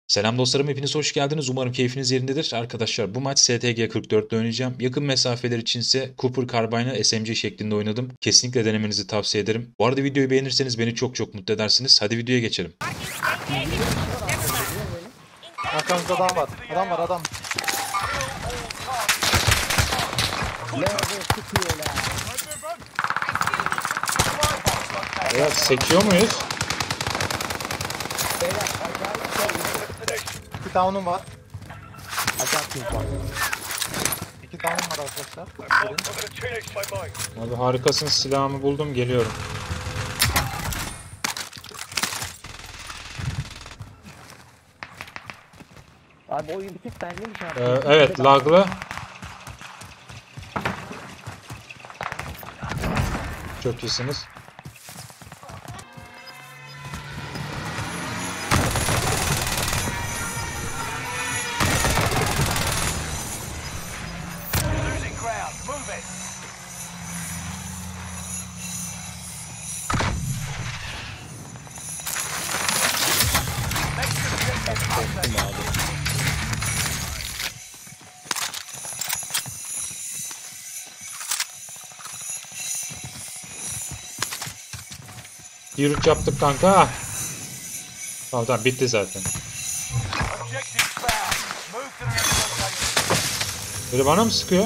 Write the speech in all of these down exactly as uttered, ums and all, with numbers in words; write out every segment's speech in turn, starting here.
Selam dostlarım, hepiniz hoş geldiniz. Umarım keyfiniz yerindedir. Arkadaşlar bu maç S T G kırk dört ile oynayacağım. Yakın mesafeler içinse Cooper Carbine'ı S M G şeklinde oynadım. Kesinlikle denemenizi tavsiye ederim. Bu arada videoyu beğenirseniz beni çok çok mutlu edersiniz. Hadi videoya geçelim. Arkamızda adam var. Adam var adam. Evet, sekiyor muyuz? İki down'um var. Acayip var. İki down'um var arkadaşlar. Gelin. Abi harikasın, silahımı buldum, geliyorum. Abi oyun bir tek bendeymiş abi. Ee, evet, laglı. Çok iyisiniz. Bir üç yaptık kanka. Tamam tamam, bitti zaten. Biri bana mı sıkıyor?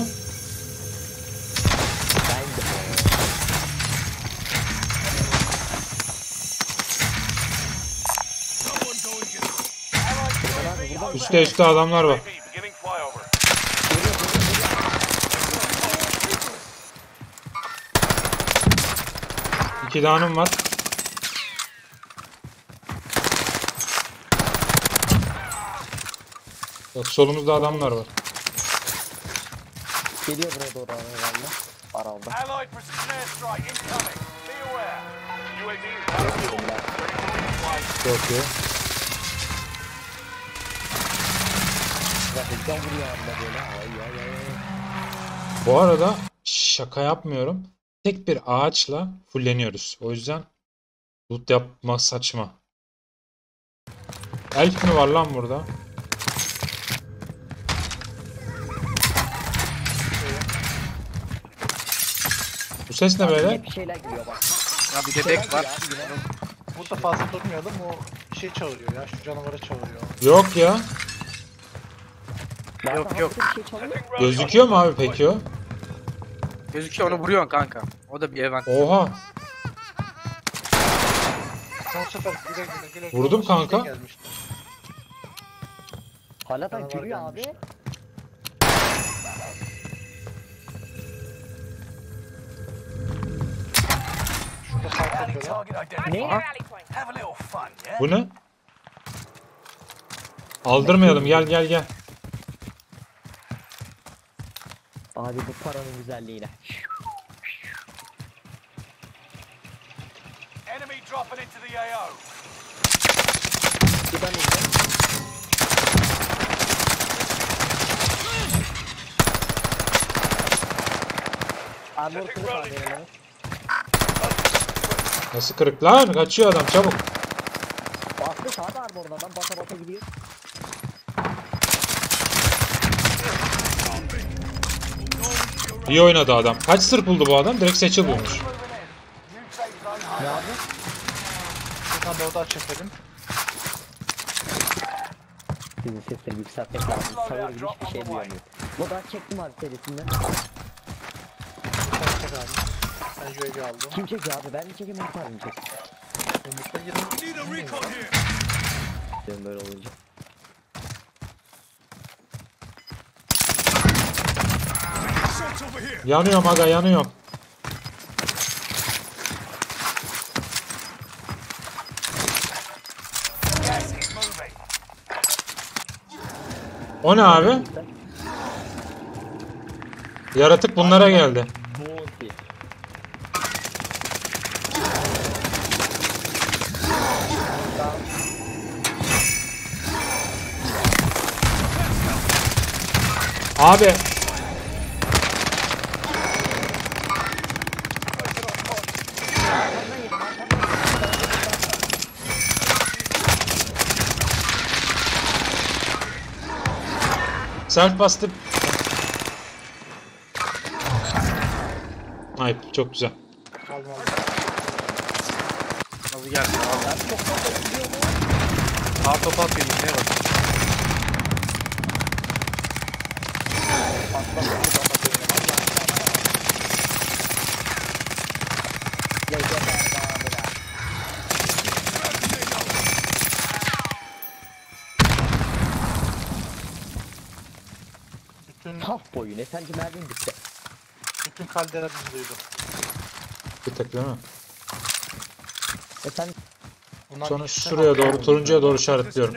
Üstte üstte adamlar var. İki danım var. Bak solumuzda adamlar var. Geliyor buraya doğru herhalde. Aralda. Çok iyi. Trafikten vuruyor abla böyle. Ay ay ay. Bu arada şaka yapmıyorum. Tek bir ağaçla fulleniyoruz. O yüzden loot yapmak saçma. Elf mi var lan burada? Bu ses ne böyle? Bir şeyler geliyor bak. Ya bir de bek var. Abi yine. Burada fazla durmayalım. O bir şey çağırıyor ya. Şu canavarı çağırıyor. Yok ya. Yok, yok. Bir şey çalıyor. Gözüküyor mu abi peki o? Gözüküyor, onu vuruyorsun kanka. O da bir event. Oha. Son sefer güle güle güle. Vurdum güle kanka. gelmişti. Hala da Canavar gülüyor gelmiş. abi. Şurada fight yapıyorlar. Ne? Bu ne? Aldırmayalım, gel gel gel. Abi bu paranın güzelliğine. Bir ben izle. Armor kılıç abi yani. Nasıl kırık lan? Kaçıyor adam, çabuk. Bastı sağda armorun adam basa basa gidiyor. İyi oynadı adam. Kaç sır buldu bu adam? Direkt seçil bulmuş. Ne abi? Buradan da oda çekelim. Sizin sesleri yükseltmek lazım. Sağır gibi hiçbir şey duyamıyor. Bu da çektim abi serisinden. Sen çek abi. Ben U A V aldım. Kim çekiyor abi? Ben mi çekeyim Umut abi mi çekeyim? Umut'ta yirmi. Diyorum böyle olunca. Yanıyorum aga, yanıyorum. O ne abi? Yaratık bunlara geldi. Bounty. Abi. Self bastım. Ay çok güzel. Kalmadı. Nasıl geldi? Ben çok fazla gidiyor mu? Sağ topu atıyor. Ne var? Bütün, Tah boyu ne sence mermim bitti. bütün kaldera bizi duydu. Bir tek değil mi? E sen Bunlar Sonra ikisi şuraya de- doğru, turuncuya doğru işaretliyorum.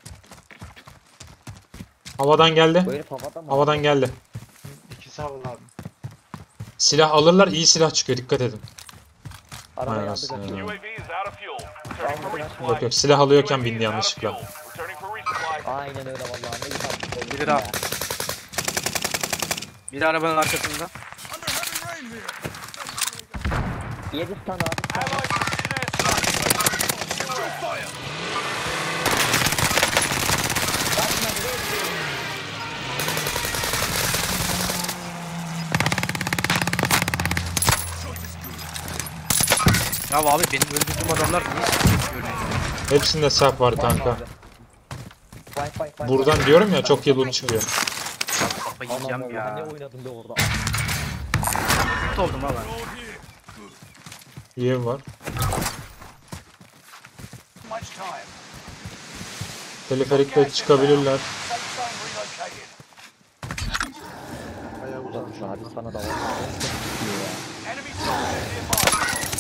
Havadan geldi. bu herif havada mı? Havadan geldi. İkisi havalı abi. Silah alırlar, iyi silah çıkıyor, dikkat edin. Arabayı Aynen aldı aslında kaçıyor. ya. U A V is out of fuel. Returning for resupply. Yok yok, silah alıyorken U A V bindi is out of yanlışlıkla. fuel. Returning for resupply. Aynen öyle vallahi. Ne güzel. Biri daha. Biri arabanın arkasında. Yedi tane abi. Allied precision airstrike. Ya abi benim öldürdüğüm adamlar niye sıkıyor ya? Hepsinde silah var kanka. Vay vay vay. Buradan diyorum ya, çok iyi loot çıkıyor. Kafayı Anam yiyeceğim ya. Ne ya. oynadım be orada. Kötü oldum ha ben. İyi var. Much time. Teleferikle çıkabilirler. Safe zone relocated. Bayağı uzamış. Abi sana da var. Enemy soldier nearby.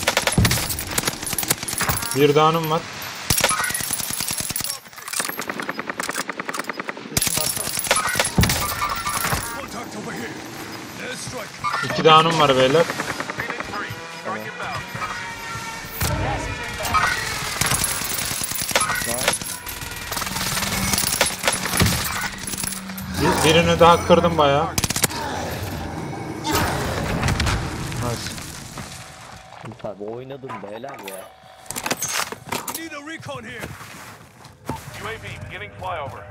Bir dağınım var. Peşin varsa İki dağınım var beyler. Unit three. Strike inbound. Gas is inbound. Bir- birini daha kırdım bayağı. Nice. Tabi oynadım be helal ya. U A V beginning flyover.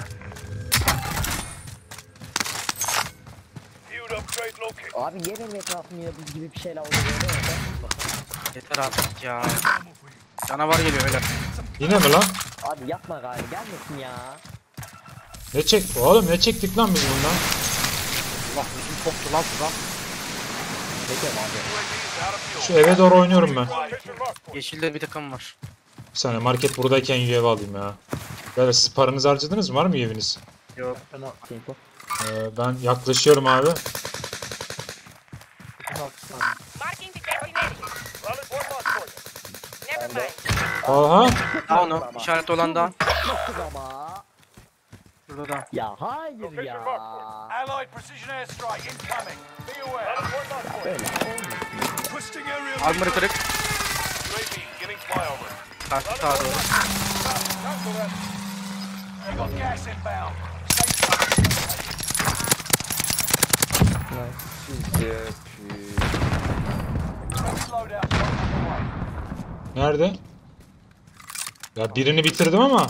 Field upgrade located. Abi niye benim etrafımda yıldız gibi bir şeyler oluyor öyle mi? Yeter artık ya. Canavar geliyor öyle. Yine mi lan? Abi yapma gari gelmesin ya. Ne çek? Oğlum ne çektik lan biz bundan? Allah bizim koptu lan şuradan. Peki abi. U A V is out of fuel. Şu eve doğru oynuyorum ben. Yeşilde bir takım var. Bir saniye, market buradayken U A V alayım ya. Böyle siz paranızı harcadınız mı? Var mı U A V'niz? Yok. ben o Tempo. Ee, ben yaklaşıyorum abi. bütün altı tane. Marking the destination. Never mind. Aha. Daha onu. İşaret olan da. Nasıl ama? Şurada da. Ya hayır ya. Allied precision airstrike incoming. Be aware. Öyle olmasın. Armor'ı kırık. U A V beginning flyover. Karşı sağa doğru. You got gas inbound. Safe zone loadout. Nerede? Ya birini bitirdim ama.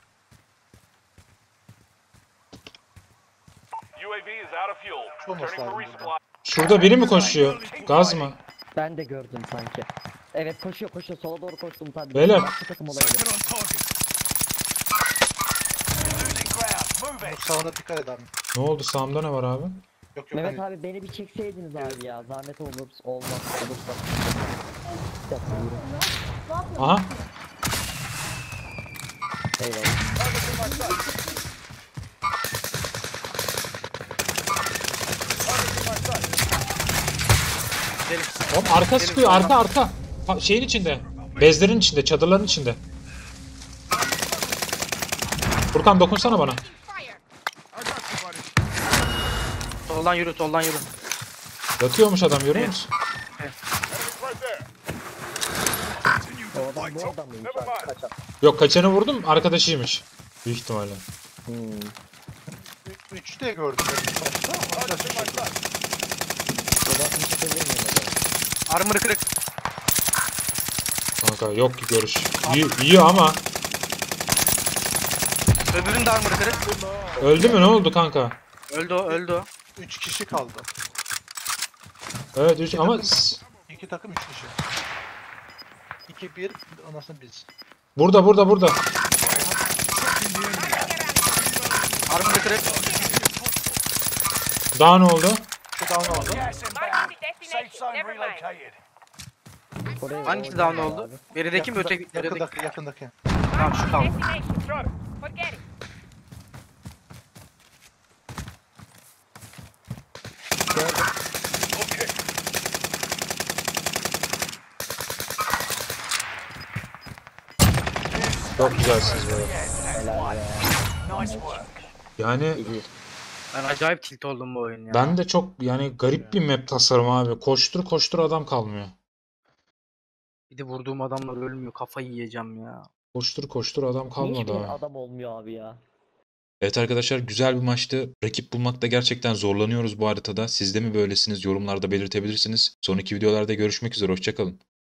U A V is out of fuel. olması Returning for lazım resupply. Şurada biri mi koşuyor? Gaz mı? Ben de gördüm sanki. Evet koşuyor koşuyor sola doğru koştum tabii. Beyler. Başka takım olabilir. Losing ground. Move Bu it. sağına dikkat et abi. Ne oldu, sağımda ne var abi? Yok yok Mehmet hani abi beni bir çekseydiniz abi ya. Zahmet olur olmaz olursa. Bir dakika yürü. Aha. Eyvallah. Gidelim. Oğlum arka sıkıyor, arka arka. Ha, şeyin içinde. Bezlerin içinde, çadırların içinde. Furkan dokunsana bana. Fire. Soldan yürü, soldan yürü. Yatıyormuş adam, görüyor musun? O adam bu adam mıymış abi? Kaçak. Yok, kaçanı vurdum, arkadaşıymış. Büyük ihtimalle. Hmm. Üç, üç de gördüm. ben. Arkadaşım var. O da atmış atabilir miyim acaba? Armor'ı kırık. Kanka yok ki görüş. İyi, iyi ama. Öbürünün de armor'ı kırık. Öldü mü, ne oldu kanka? Öldü o, öldü o. üç kişi kaldı. Evet üç ama s- İki takım üç kişi. iki bir ondan sonra biz. burada burada burada. Armor kırık. Daha ne oldu? Şu down oldu. Gas inbound. Safe zone Never mind. relocated. Oraya Hangisi oynayalım down oldu? abi. Berideki mi öteki? Berideki. Yakındaki, yakındaki. Tamam şu kaldı. Destination. Throw. Forget it. Okay. Çok güzelsiniz böyle. Helal be. Nice work. Yani İyi. Ben acayip tilt oldum bu oyun ya. ben de çok yani garip bir map tasarımı abi. Koştur koştur adam kalmıyor. Bir de vurduğum adamlar ölmüyor. Kafayı yiyeceğim ya. Koştur koştur adam Niye kalmadı hiçbir abi. adam olmuyor abi ya? Evet arkadaşlar güzel bir maçtı. Rakip bulmakta gerçekten zorlanıyoruz bu haritada. Siz de mi böylesiniz? Yorumlarda belirtebilirsiniz. Sonraki videolarda görüşmek üzere. Hoşçakalın.